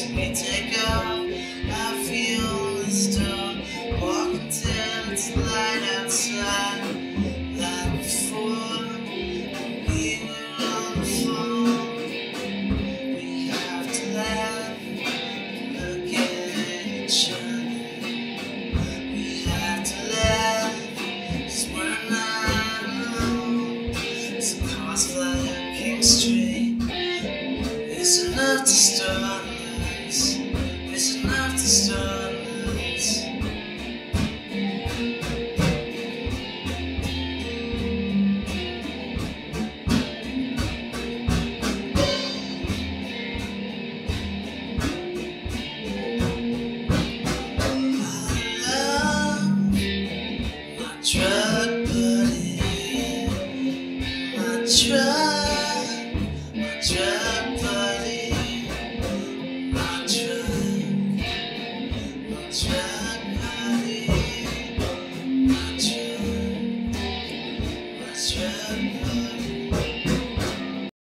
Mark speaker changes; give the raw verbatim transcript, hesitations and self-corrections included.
Speaker 1: we take off, I feel the storm walking till it's light outside. Like before, we were on the phone. We have to laugh, look at each other. We have to laugh, 'cause we're not alone. So cars fly up King Street. It's enough to start us. It's enough to start us. I love my truck.